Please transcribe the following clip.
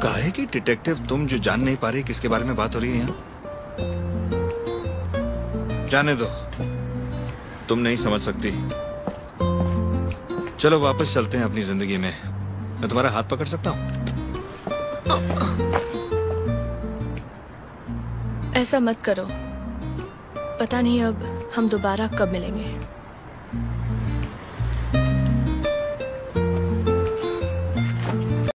काहे की डिटेक्टिव तुम जो जान नहीं पा रही किसके बारे में बात हो रही है यहाँ? जाने दो, तुम नहीं समझ सकती। चलो वापस चलते हैं अपनी जिंदगी में। मैं तुम्हारा हाथ पकड़ सकता हूँ? ऐसा मत करो, पता नहीं अब हम दोबारा कब मिलेंगे।